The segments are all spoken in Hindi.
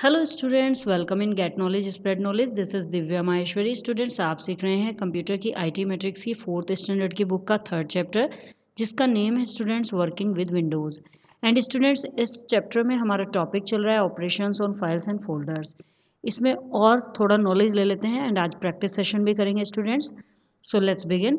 Hello students, welcome in get knowledge spread knowledge. This is Divya Maheshwari. Students, आप सीख रहे हैं कंप्यूटर की आईटी मैट्रिक्स की 4th स्टैंडर्ड की बुक का 3rd चैप्टर, जिसका नेम है students working with Windows. And students, इस चैप्टर में हमारा टॉपिक चल रहा है operations on files and folders. इसमें और थोड़ा नॉलेज ले लेते हैं एंड आज प्रैक्टिस सेशन भी करेंगे students. So let's begin.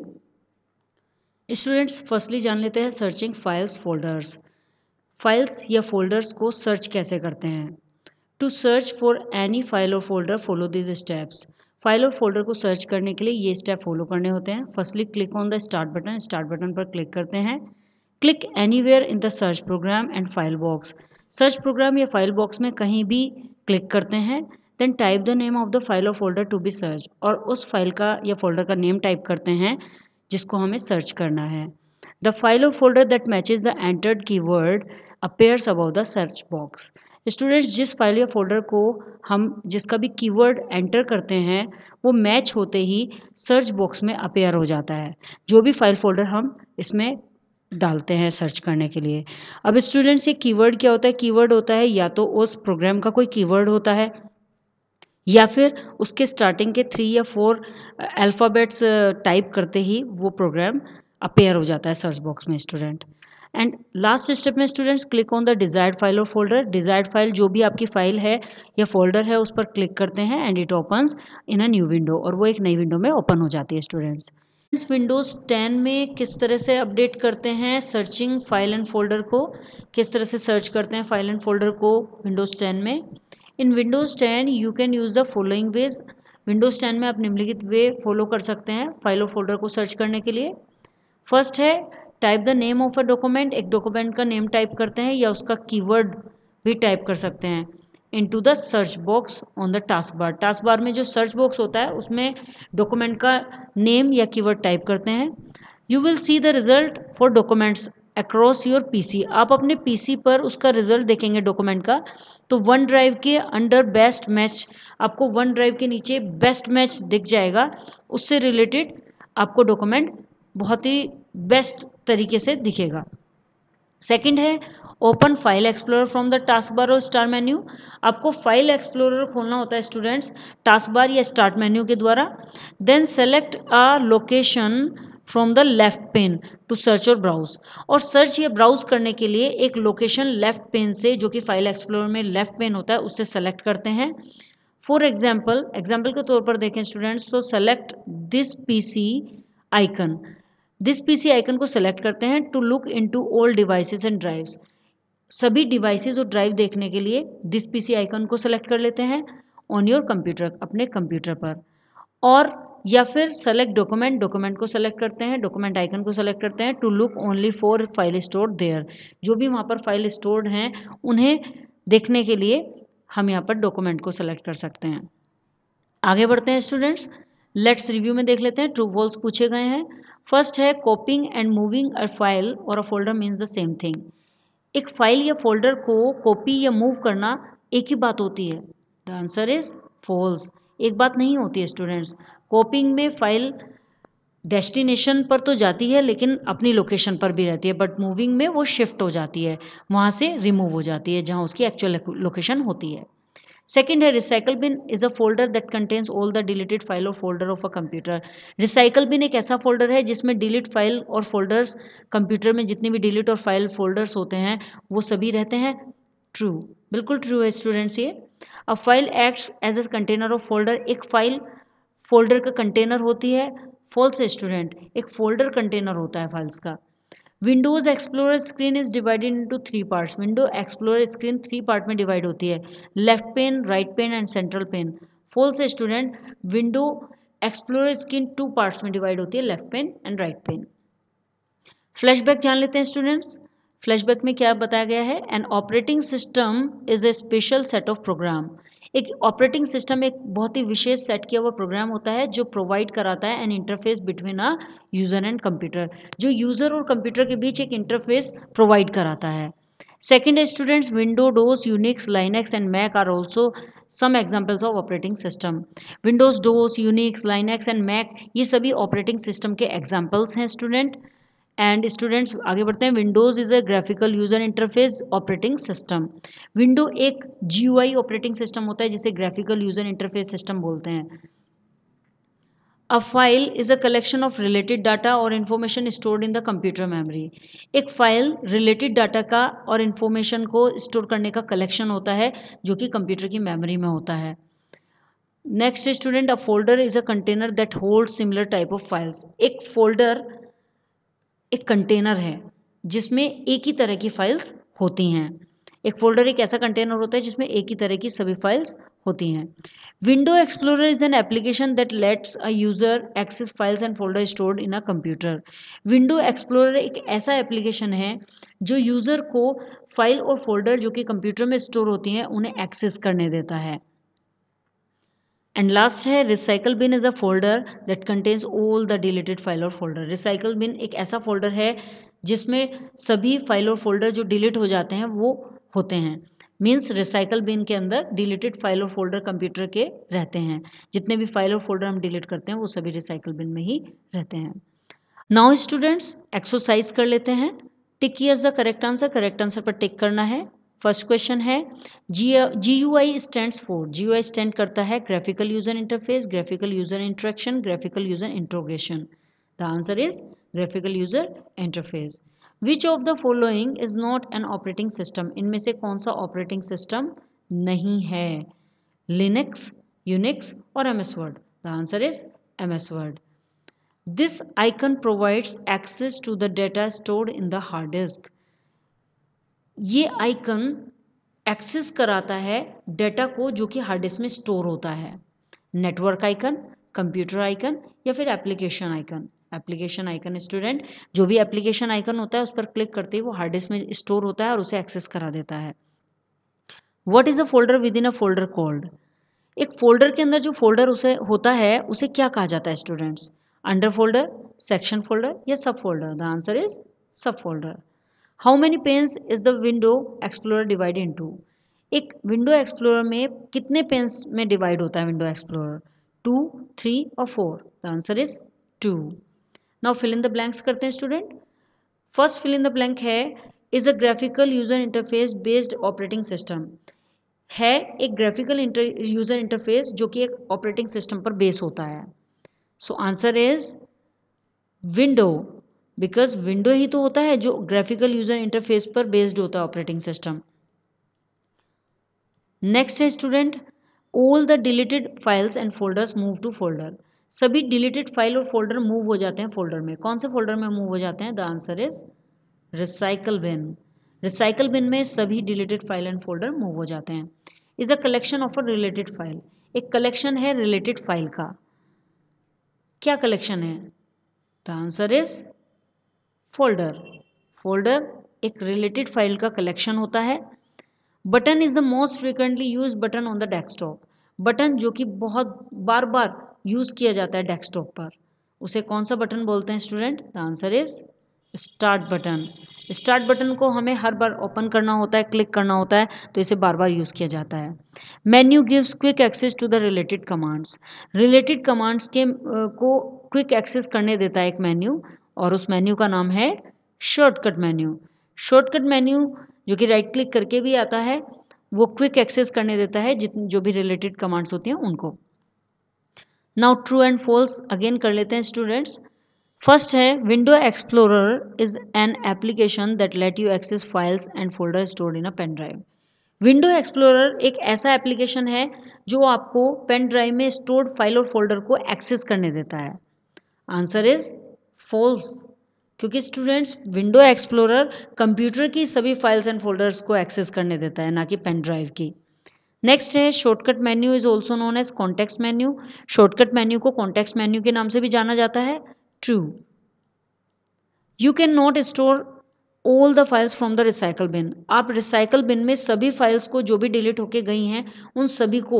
Students, firstly जान लेते हैं सर्चिंग फाइल्स फोल्डर्स। फाइल्स या फोल्डर्स को सर्च कैसे करते हैं। To search for any file और folder follow this steps. File और फोल्डर को सर्च करने के लिए ये स्टेप फॉलो करने होते हैं। Firstly click on the start button. Start button पर क्लिक करते हैं। Click anywhere in the search program and file box. Search programme या फाइल बॉक्स में कहीं भी क्लिक करते हैं। Then type the name of the file और फोल्डर टू बी सर्च, और उस फाइल का या फोल्डर का नेम टाइप करते हैं जिसको हमें सर्च करना है। द फाइल और folder that matches the entered keyword appears above the search box. Students, जिस फाइल या फोल्डर को हम जिसका भी कीवर्ड एंटर करते हैं वो मैच होते ही सर्च बॉक्स में अपेयर हो जाता है, जो भी फाइल फोल्डर हम इसमें डालते हैं सर्च करने के लिए। अब स्टूडेंट्स, ये कीवर्ड क्या होता है? कीवर्ड होता है या तो उस प्रोग्राम का कोई कीवर्ड होता है या फिर उसके स्टार्टिंग के 3 या 4 अल्फ़ाबेट्स टाइप करते ही वो प्रोग्राम अपेयर हो जाता है सर्च बॉक्स में स्टूडेंट। एंड लास्ट स्टेप में students, click on the desired file और फोल्डर। डिजायर्ड फाइल जो भी आपकी फाइल है या फोल्डर है उस पर क्लिक करते हैं and it opens in a new window, और वो एक नई विंडो में ओपन हो जाती है स्टूडेंट्स। विंडोज़ 10 में किस तरह से अपडेट करते हैं सर्चिंग फाइल एंड फोल्डर को, किस तरह से सर्च करते हैं फाइल एंड फोल्डर को विंडोज़ 10 में। In Windows 10 you can use the following ways. Windows 10 में आप निम्नलिखित वे फॉलो कर सकते हैं फाइल और फोल्डर को सर्च करने के लिए। फर्स्ट है type the name of a document. एक डॉक्यूमेंट का नेम टाइप करते हैं या उसका कीवर्ड भी टाइप कर सकते हैं into the search box on the task bar. Task bar में जो सर्च बॉक्स होता है उसमें डॉक्यूमेंट का नेम या कीवर्ड टाइप करते हैं। You will see the result for documents across your PC. आप अपने पीसी पर उसका रिजल्ट देखेंगे डॉक्यूमेंट का। तो वन ड्राइव के अंडर बेस्ट मैच, आपको वन ड्राइव के नीचे बेस्ट मैच दिख जाएगा। उससे रिलेटेड आपको डॉक्यूमेंट बहुत ही बेस्ट तरीके से दिखेगा। सेकंड है open file explorer from the task bar और स्टार्ट मेन्यू। आपको फाइल एक्सप्लोरर खोलना होता है स्टूडेंट्स टास्क बार या स्टार्ट मेन्यू के द्वारा। Then select a location from the left pane to search और ब्राउज। और सर्च या ब्राउज करने के लिए एक लोकेशन लेफ्ट पेन से, जो कि फाइल एक्सप्लोरर में लेफ्ट पेन होता है, उससे सेलेक्ट करते हैं। फॉर एग्जाम्पल के तौर पर देखें स्टूडेंट्स, तो select this PC icon. This PC icon को सेलेक्ट करते हैं to look into all devices and drives. सभी डिवाइसेस और ड्राइव देखने के लिए दिस पीसी आइकन को सेलेक्ट कर लेते हैं ऑन योर कंप्यूटर, अपने कंप्यूटर पर। और या फिर सेलेक्ट डॉक्यूमेंट को सेलेक्ट करते हैं, डॉक्यूमेंट आइकन को सेलेक्ट करते हैं to look only for file stored there. जो भी वहाँ पर फाइल स्टोर्ड हैं उन्हें देखने के लिए हम यहाँ पर डॉक्यूमेंट को सेलेक्ट कर सकते हैं। आगे बढ़ते हैं स्टूडेंट्स, लेट्स रिव्यू में देख लेते हैं। ट्रू फॉल्स पूछे गए हैं। फर्स्ट है copying and moving a file और a folder means the same thing. एक फाइल या फोल्डर को कॉपी या मूव करना एक ही बात होती है। The answer is false. एक बात नहीं होती है स्टूडेंट्स। कॉपिंग में फाइल डेस्टिनेशन पर तो जाती है लेकिन अपनी लोकेशन पर भी रहती है, बट मूविंग में वो शिफ्ट हो जाती है, वहाँ से रिमूव हो जाती है जहाँ उसकी एक्चुअल लोकेशन होती है। सेकेंड है recycle bin is a folder that contains all the deleted file और folder of a computer. Recycle bin एक ऐसा फोल्डर है जिसमें डिलीट फाइल और फोल्डर्स, कंप्यूटर में जितनी भी डिलीट और फाइल फोल्डर्स होते हैं वो सभी रहते हैं। ट्रू, बिल्कुल ट्रू है स्टूडेंट्स ये। A file acts as a container of folder. एक फाइल फोल्डर का कंटेनर होती है। फॉल्स है स्टूडेंट, एक फोल्डर कंटेनर होता है फाइल्स का। Windows explorer screen is divided into 3 parts. Window explorer screen 3 part में डिवाइड होती है, left pane, right pane and central pane. False है student, window explorer screen 2 parts में डिवाइड होती है, left pane and right pane. Flashback जान लेते हैं स्टूडेंट्स। फ्लैशबैक में क्या बताया गया है? An operating system is a special set of program. एक ऑपरेटिंग सिस्टम एक बहुत ही विशेष सेट किया हुआ प्रोग्राम होता है जो प्रोवाइड कराता है an interface between a user and computer, जो यूजर और कंप्यूटर के बीच एक इंटरफेस प्रोवाइड कराता है। सेकेंड है students, window, DOS, Unix, Linux and Mac are also some examples of operating system. Windows, DOS, Unix, Linux and Mac ये सभी ऑपरेटिंग सिस्टम के एग्जाम्पल्स हैं स्टूडेंट। एंड स्टूडेंट्स आगे बढ़ते हैं। Windows is a graphical user interface operating system. Window एक GUI ऑपरेटिंग सिस्टम होता है जिसे ग्राफिकल यूजर इंटरफेस सिस्टम बोलते हैं। A file is a collection of related data और information stored in the computer memory. एक फाइल रिलेटेड डाटा का और इन्फॉर्मेशन को स्टोर करने का कलेक्शन होता है जो कि कंप्यूटर की मेमोरी में होता है। Next student, a folder is a container that hold similar type of files. एक फोल्डर एक कंटेनर है जिसमें एक ही तरह की फाइल्स होती हैं। एक फोल्डर एक ऐसा कंटेनर होता है जिसमें एक ही तरह की सभी फाइल्स होती हैं। Window explorer is an application that lets a user access files and folder stored in a computer. Window explorer एक ऐसा एप्लीकेशन है जो यूजर को फाइल और फोल्डर जो कि कंप्यूटर में स्टोर होती हैं उन्हें एक्सेस करने देता है। एंड लास्ट है recycle bin is a folder that contains all the deleted file और फोल्डर। रिसाइकल बिन एक ऐसा फोल्डर है जिसमें सभी फाइल और फोल्डर जो डिलीट हो जाते हैं वो होते हैं। मीन्स रिसाइकल बिन के अंदर डिलीटेड फाइल और फोल्डर कंप्यूटर के रहते हैं। जितने भी फाइल और फोल्डर हम डिलीट करते हैं वो सभी रिसाइकल बिन में ही रहते हैं। नाउ स्टूडेंट्स एक्सरसाइज कर लेते हैं। Tick here's the correct answer पर टिक करना है। फर्स्ट क्वेश्चन है GUI stands for. GUI stand करता है graphical user interface, graphical user interaction, graphical user interrogation. The answer is graphical user interface. Which of the following is not an operating system. इनमें से कौन सा ऑपरेटिंग सिस्टम नहीं है? लिनक्स, यूनिक्स और MS word. The answer is MS word. This icon provides access to the data stored in the hard disk. ये आइकन एक्सेस कराता है डेटा को जो कि हार्ड डिस्क में स्टोर होता है। नेटवर्क आइकन, कंप्यूटर आइकन या फिर application icon. Application icon student, जो भी एप्लीकेशन आइकन होता है उस पर क्लिक करते ही वो हार्ड डिस्क में स्टोर होता है और उसे एक्सेस करा देता है। What is a folder with in a folder called. एक फोल्डर के अंदर जो फोल्डर उसे होता है उसे क्या कहा जाता है students? Under folder, section folder या sub folder? The answer is sub folder. How many panes is the window explorer divide into. एक विंडो एक्सप्लोरर में कितने पेन्स में डिवाइड होता है विंडो एक्सप्लोरर? 2, 3 और 4? The answer is 2। Now fill in the blanks करते हैं student. First fill in the blank है is a graphical user interface based operating system. है एक ग्राफिकल यूजर इंटरफेस जो कि एक ऑपरेटिंग सिस्टम पर बेस होता है। So answer is window, because window ही तो होता है जो ग्राफिकल यूजर इंटरफेस पर बेस्ड होता है ऑपरेटिंग सिस्टम। नेक्स्ट है student, all the deleted files and folders move to folder. सभी डिलीटेड फाइल और फोल्डर मूव हो जाते हैं फोल्डर में। कौन से फोल्डर में मूव हो जाते हैं? The answer is recycle bin. Recycle bin में सभी deleted file and folder move हो जाते हैं। Is a collection of a related file. एक कलेक्शन है रिलेटेड फाइल का। क्या कलेक्शन है? The answer is folder. Folder एक रिलेटेड फाइल का कलेक्शन होता है। Button is the most frequently use button on the desktop. Button जो कि बहुत बार बार यूज किया जाता है डेस्कटॉप पर, उसे कौन सा बटन बोलते हैं student? The answer is start button. Start button को हमें हर बार ओपन करना होता है, क्लिक करना होता है, तो इसे बार बार यूज किया जाता है। Menu gives quick access to the related commands. Related commands के को क्विक एक्सेस करने देता है एक मेन्यू, और उस मेन्यू का नाम है शॉर्टकट मेन्यू। शॉर्टकट मेन्यू जो कि राइट क्लिक करके भी आता है, वो क्विक एक्सेस करने देता है जो भी रिलेटेड कमांड्स होती हैं उनको। Now true and false again कर लेते हैं स्टूडेंट्स। फर्स्ट है window explorer is an application that let you access files and folder stored in a pen drive. Window explorer एक ऐसा एप्लीकेशन है जो आपको पेन ड्राइव में स्टोर्ड फाइल और फोल्डर को एक्सेस करने देता है। आंसर इज फॉल्स, क्योंकि स्टूडेंट्स विंडो एक्सप्लोरर कंप्यूटर की सभी फाइल्स एंड फोल्डर्स को एक्सेस करने देता है, ना कि पेन ड्राइव की। नेक्स्ट है shortcut menu is also known as context menu. Shortcut menu को कॉन्टेक्स्ट मेन्यू के नाम से भी जाना जाता है। True. You can not store all the files from the recycle bin. आप रिसाइकल बिन में सभी फाइल्स को जो भी डिलीट होके गई हैं उन सभी को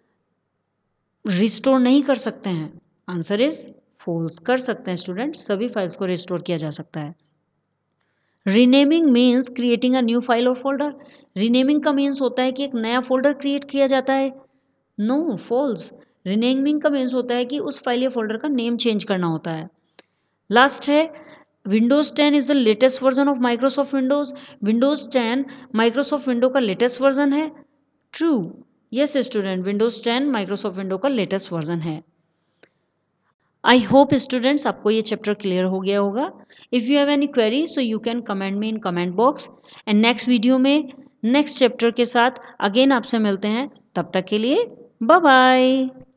रिस्टोर नहीं कर सकते हैं। Answer is false. कर सकते हैं स्टूडेंट, सभी फाइल्स को रिस्टोर किया जा सकता है। Renaming means creating a new file और फोल्डर। रीनेमिंग का मीन्स होता है कि एक नया फोल्डर क्रिएट किया जाता है। No, false. रीनेमिंग का मीन्स होता है कि उस फाइल या फोल्डर का नेम चेंज करना होता है। लास्ट है Windows 10 is the latest version of Microsoft Windows. Windows 10 Microsoft Window का लेटेस्ट वर्जन है। True. Yes student, Windows 10 Microsoft Window का लेटेस्ट वर्जन है। आई होप स्टूडेंट्स आपको ये चैप्टर क्लियर हो गया होगा। If you have any query so you can comment me in comment box and next video में नेक्स्ट चैप्टर के साथ अगेन आपसे मिलते हैं। तब तक के लिए बाय बाय।